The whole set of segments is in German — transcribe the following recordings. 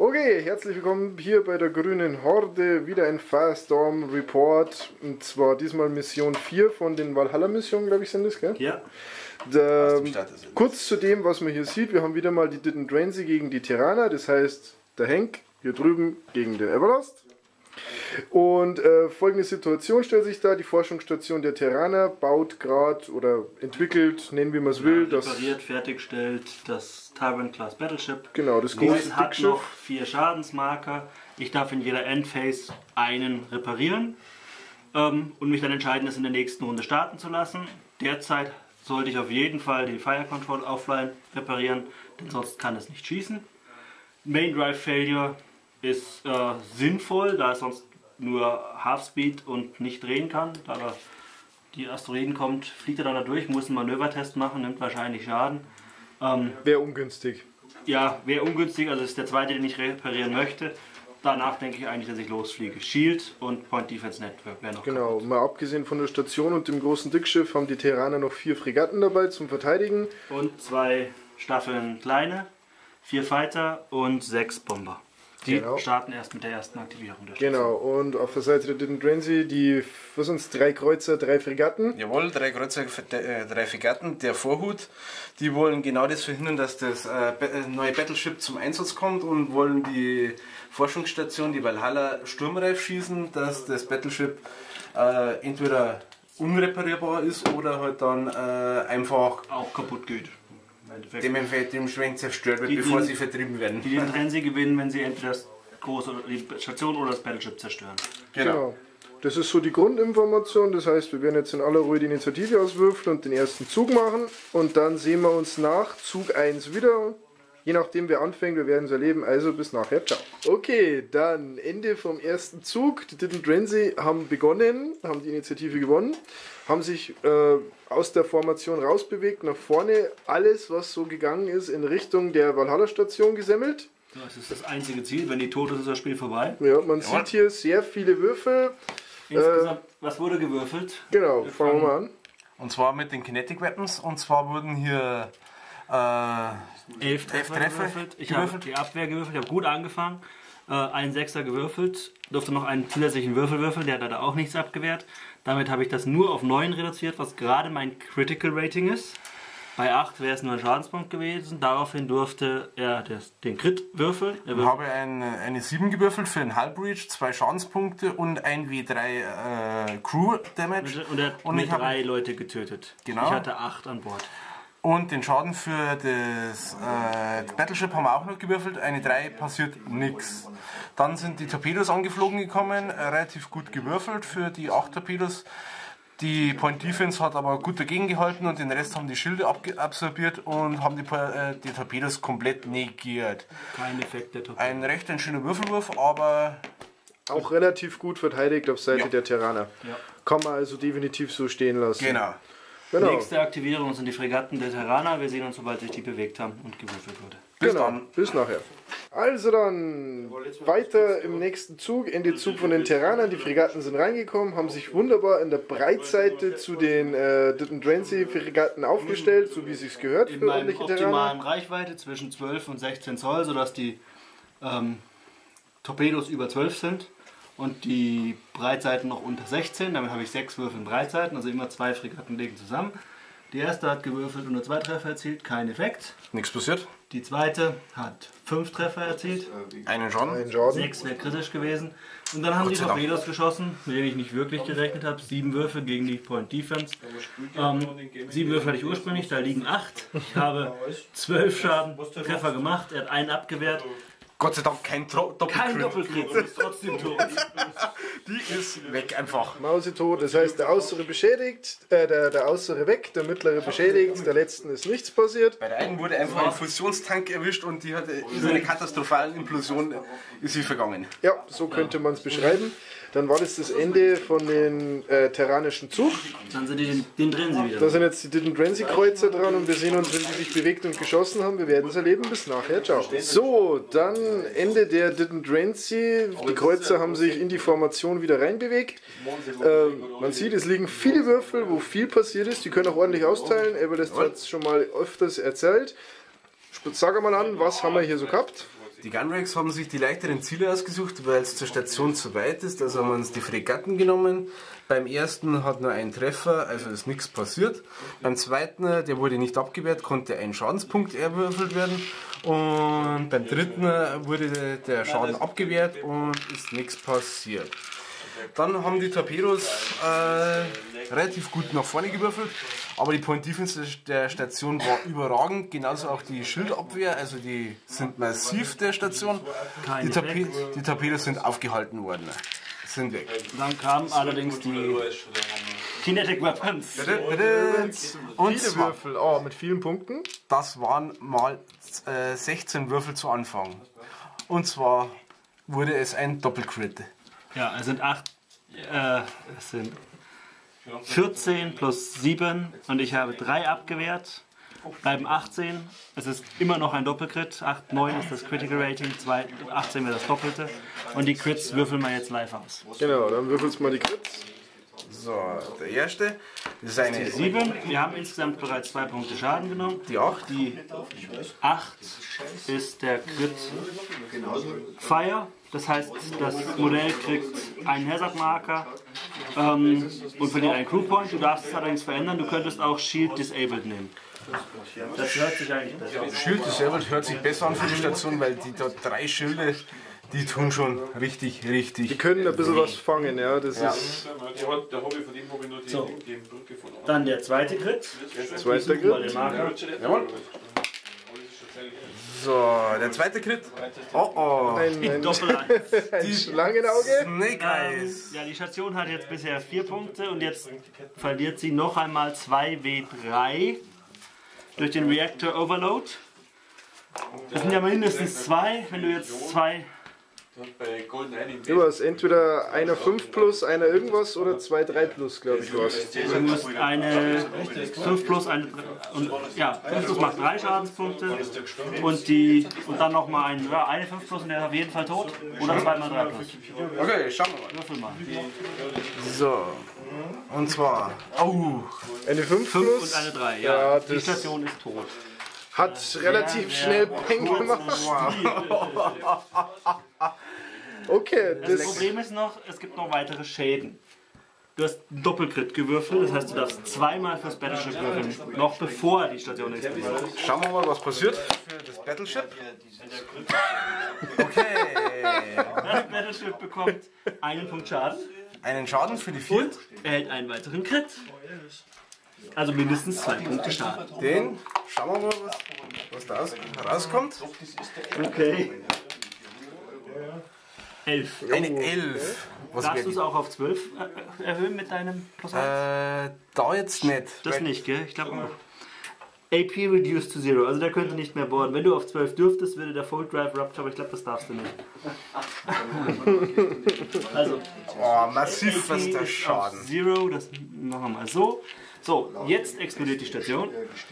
Okay, herzlich willkommen hier bei der Grünen Horde, wieder ein Firestorm Report, und zwar diesmal Mission 4 von den Valhalla-Missionen, glaube ich, sind das, gell? Ja. Kurz zu dem, was man hier sieht, wir haben wieder mal die Didn Drancy gegen die Terraner, das heißt, der Hank hier drüben gegen den Everlast. Und folgende Situation stellt sich da: Die Forschungsstation der Terraner baut gerade oder entwickelt, nennen wir es will, das repariert, fertigstellt das Tyrant Class Battleship. Genau, das große hat Dickschiff. noch 4 Schadensmarker. Ich darf in jeder Endphase einen reparieren und mich dann entscheiden, es in der nächsten Runde starten zu lassen. Derzeit sollte ich auf jeden Fall die Fire Control Offline reparieren, denn sonst kann es nicht schießen. Main Drive Failure ist sinnvoll, da es sonst nur Half Speed und nicht drehen kann. Da die Asteroiden kommt, fliegt er dann da durch, muss einen Manövertest machen, nimmt wahrscheinlich Schaden. Wäre ungünstig. Ja, wäre ungünstig, also das ist der zweite, den ich reparieren möchte. Danach denke ich eigentlich, dass ich losfliege. Shield und Point Defense Network wäre noch Genau, kaputt. mal abgesehen von der Station und dem großen Dickschiff haben die Terraner noch 4 Fregatten dabei zum Verteidigen. Und 2 Staffeln kleine, 4 Fighter und 6 Bomber. Die starten erst mit der ersten Aktivierung der Station. Genau, und auf der Seite der Didn Drancy die, was sind's, 3 Kreuzer, 3 Fregatten. Jawohl, 3 Kreuzer, 3 Fregatten. Der Vorhut, die wollen genau das verhindern, dass das neue Battleship zum Einsatz kommt und wollen die Forschungsstation, die Valhalla, sturmreif schießen, dass das Battleship entweder unreparierbar ist oder halt dann einfach auch kaputt geht. dementsprechend zerstört wird, bevor sie vertrieben werden. Die den Rennen sie gewinnen, wenn sie entweder das große, die Station oder das Battleship zerstören. Genau. Das ist so die Grundinformation, das heißt, wir werden jetzt in aller Ruhe die Initiative auswürfeln und den ersten Zug machen und dann sehen wir uns nach Zug 1 wieder. Je nachdem wer anfängt, wir werden es erleben, also bis nachher, ciao. Okay, dann Ende vom ersten Zug. Die Didn Drancy haben begonnen, haben die Initiative gewonnen, haben sich aus der Formation rausbewegt, nach vorne, alles was so gegangen ist in Richtung der Valhalla-Station gesemmelt. Das ist das einzige Ziel, wenn die tot ist, ist das Spiel vorbei. Ja, man sieht hier sehr viele Würfel. Insgesamt, was wurde gewürfelt? Genau, fangen wir mal an. Und zwar mit den Kinetic Weapons, und zwar wurden hier 11 Treffer gewürfelt. Ich habe die Abwehr gewürfelt, ich habe gut angefangen. Einen Sechser gewürfelt, durfte noch einen zusätzlichen Würfel würfeln, der hat leider auch nichts abgewehrt. Damit habe ich das nur auf 9 reduziert, was gerade mein Critical Rating ist. Bei 8 wäre es nur ein Schadenspunkt gewesen. Daraufhin durfte er den Crit würfeln. Ich habe eine 7 gewürfelt für einen Halbreach, 2 Schadenspunkte und ein W3 Crew Damage. Und er hat mit 3 Leute getötet. Genau. Ich hatte 8 an Bord. Und den Schaden für das Battleship haben wir auch noch gewürfelt. Eine 3, passiert nichts. Dann sind die Torpedos angeflogen gekommen, relativ gut gewürfelt für die 8 Torpedos. Die Point Defense hat aber gut dagegen gehalten und den Rest haben die Schilde absorbiert und haben die Torpedos komplett negiert. Kein Effekt der Torpedos. Ein recht schöner Würfelwurf, aber auch relativ gut verteidigt auf Seite der Terraner. Ja. Kann man also definitiv so stehen lassen. Genau. Nächste Aktivierung sind die Fregatten der Terraner. Wir sehen uns, sobald sich die bewegt haben und gewürfelt wurde. Bis dann. Bis nachher. Also dann weiter im nächsten Zug, Ende Zug von den Terranern. Die Fregatten sind reingekommen, haben sich wunderbar in der Breitseite zu den Didn Drancy Fregatten aufgestellt, so wie es sich gehört in für meiner ordentliche optimalen Terraner. Reichweite zwischen 12 und 16 Zoll, sodass die Torpedos über 12 sind und die Breitseiten noch unter 16. Damit habe ich 6 Würfel in Breitseiten, also immer 2 Fregatten legen zusammen. Die erste hat gewürfelt und nur 2 Treffer erzielt, kein Effekt. Nichts passiert. Die zweite hat 5 Treffer erzielt, Einen Schaden. 6 wäre kritisch gewesen. Und dann haben die Torpedos geschossen, mit denen ich nicht wirklich gerechnet habe. 7 Würfel gegen die Point Defense. 7 Würfel hatte ich ursprünglich, da liegen 8. Ich habe 12 Treffer gemacht, er hat einen abgewehrt. Gott sei Dank kein Doppelkrit. Kein Doppelkrit, ist trotzdem tot. Die ist weg einfach. Mausetot, das heißt der Äußere beschädigt, der Äußere weg, der Mittlere beschädigt, der Letzten ist nichts passiert. Bei der einen wurde einfach ein Fusionstank erwischt und die hatte so eine katastrophale Implosion, ist sie vergangen. Ja, so könnte man es beschreiben. Dann war das Ende von den terranischen Zug. Dann sind die den drehen sie wieder. Da sind jetzt die Didn Drancy Kreuzer dran und wir sehen uns, wenn die sich bewegt und geschossen haben. Wir werden es erleben. Bis nachher. Ciao. So, dann Ende der Didn Drancy. Die Kreuzer haben sich in die Formation wieder reinbewegt. Man sieht, es liegen viele Würfel, wo viel passiert ist. Die können auch ordentlich austeilen. Everlast hat es schon mal öfters erzählt. Sag mal an, was haben wir hier so gehabt? Die Gunrakes haben sich die leichteren Ziele ausgesucht, weil es zur Station zu weit ist. Also haben wir uns die Fregatten genommen. Beim ersten hat nur ein Treffer, also ist nichts passiert. Beim zweiten, der wurde nicht abgewehrt, konnte ein Schadenspunkt erwürfelt werden. Und beim dritten wurde der Schaden abgewehrt und ist nichts passiert. Dann haben die Torpedos relativ gut nach vorne gewürfelt, aber die Point Defense der Station war überragend, genauso auch die Schildabwehr, also die sind massiv der Station. Die Torpedos sind aufgehalten worden, sind weg. Dann kamen allerdings die Kinetic Weapons. Und Viele Würfel, oh, mit vielen Punkten. das waren mal 16 Würfel zu Anfang. Und zwar wurde es ein Doppelcrit. Ja, es sind 14 plus 7 und ich habe 3 abgewehrt. Bleiben 18. Es ist immer noch ein Doppelcrit. 8, 9 ist das Critical Rating, 18 wäre das Doppelte. Und die Crits würfeln wir jetzt live aus. Genau, dann würfelst du mal die Crits. So, der erste ist eine 7. Wir haben insgesamt bereits 2 Punkte Schaden genommen. die 8. Die 8 ist der Crit Fire. Das heißt, das Modell kriegt einen Hazard-Marker und verliert einen Crew-Point. Du darfst es allerdings verändern. Du könntest auch Shield Disabled nehmen. Das hört sich eigentlich besser an. Shield Disabled hört sich besser an für die Station, weil die dort 3 Schilde, die tun schon richtig. Die können ein bisschen was fangen, ja. Das ist So. Dann der zweite Crit. zweiter Mal den Crit. Marker. Jawohl. So, der zweite Crit. Oh. Ein Doppel-1. Schlangenauge. Snake Eyes. Ja, die Station hat jetzt bisher 4 Punkte und jetzt verliert sie noch einmal 2W3 durch den Reactor Overload. Das sind ja mindestens 2. Wenn du jetzt 2. Du hast entweder einer 5 plus, einer irgendwas oder 2 3 plus, glaube ich, was. Du musst eine 5 plus, eine. Und, ja, 5 plus macht 3 Schadenspunkte. Und dann nochmal eine 5 plus und der ist auf jeden Fall tot. Oder 2 mal 3 plus. Okay, schauen wir mal. Würfel mal. So. Und zwar. Oh. Eine 5 5 plus und eine 3. Ja, Ja, die das- Station ist tot. hat relativ schnell Peng gemacht. Okay, Das Problem ist noch, es gibt noch weitere Schäden. Du hast einen Doppelcrit gewürfelt, das heißt, du darfst 2-mal fürs Battleship würfeln, noch bevor die Station explodiert. Schauen wir mal, was passiert für das Battleship. Okay. Das Battleship bekommt einen Punkt Schaden Einen Schaden für die 4. und erhält einen weiteren Crit. Also mindestens 2 Punkte Schaden. Den. Schauen wir mal, was da rauskommt. Okay. 11. Eine 11. Was Darfst wäre du es die? auch auf 12 erhöhen mit deinem Plus 1? Da jetzt nicht. Das nicht, gell? Ich glaube auch. AP reduced to 0, also der könnte nicht mehr bohren. Wenn du auf 12 dürftest, würde der Fold Drive Rupture, aber ich glaube, das darfst du nicht. Also, Oh, massiv AP was der ist Schaden. auf 0, das machen wir mal so. So, jetzt explodiert die Station.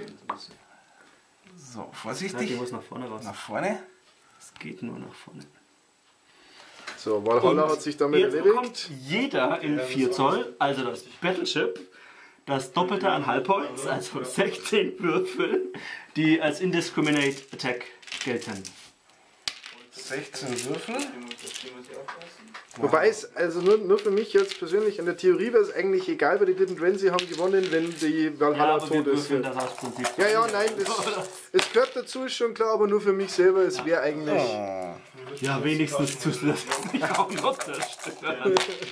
So, Die vorsichtig. muss nach vorne raus. Nach vorne. Es geht nur nach vorne. So, Valhalla hat sich damit Jetzt erledigt. bekommt jeder in 4 Zoll, also das Battleship, das Doppelte an Hull-Points, also 16 Würfel, die als Indiscriminate Attack gelten. 16 Würfel. Wobei es, also nur für mich jetzt persönlich, in der Theorie wäre es eigentlich egal, weil die Didn't Renzi haben gewonnen, wenn die Valhalla aber wir tot ist. würfeln das aus Prinzip. Ja, nein, es gehört dazu, ist schon klar, aber nur für mich selber, es wäre eigentlich... Ja, wenigstens tust du das jetzt nicht auch noch zerstören.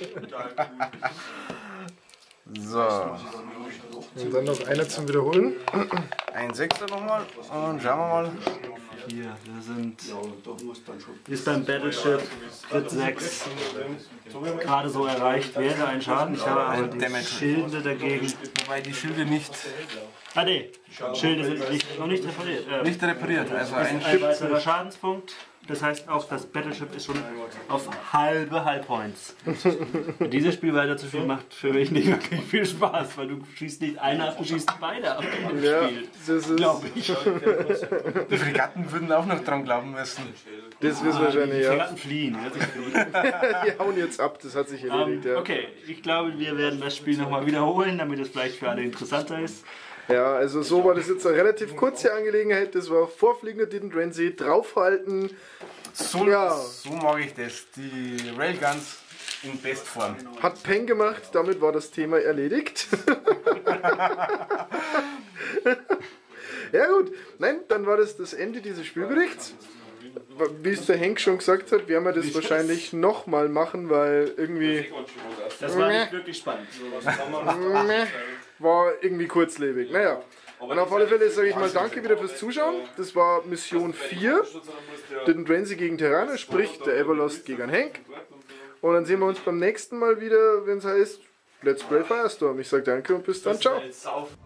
So. Und dann noch einer zum Wiederholen. Ein Sechser nochmal. Und schauen wir mal. Hier, wir sind. Ist beim Battleship Crit 6 gerade so erreicht wäre ein Schaden. Ich habe aber Ein die Damage. Schilde dagegen. Wobei die Schilde nicht Schilde sind noch nicht repariert. Nicht repariert. Also ein Ein weiterer Schadenspunkt. Das heißt auch, das Battleship ist schon auf halbe Hull-Points. Dieses Spiel weiterzuspielen macht für mich nicht wirklich viel Spaß, weil du schießt nicht einer ab, du schießt beide ab in dem Ja, Spiel. das ist... Glaube ich. Die Fregatten würden auch noch dran glauben müssen. Das wissen wir wahrscheinlich, Die ja. Fregatten fliehen. Die hauen jetzt ab, das hat sich erledigt, ja. Okay, ich glaube, wir werden das Spiel nochmal wiederholen, damit es vielleicht für alle interessanter ist. Ja, also so war das jetzt eine relativ kurze Angelegenheit. Das war Vorfliegen der Didn't Renzi, draufhalten, So, Ja. so mag ich das. Die Railguns in Bestform. Hat Peng gemacht, damit war das Thema erledigt. Ja gut, nein, dann war das Ende dieses Spielberichts. Wie es der Henk schon gesagt hat, werden wir das wahrscheinlich nochmal machen, weil irgendwie Das war nicht wirklich spannend. war irgendwie kurzlebig. Naja, und auf alle Fälle sage ich mal danke wieder fürs Zuschauen. Das war Mission 4, den Drancy gegen Terraner, sprich der Everlost gegen Henk. Und dann sehen wir uns beim nächsten Mal wieder, wenn es heißt Let's Play Firestorm. Ich sage danke und bis dann, ciao.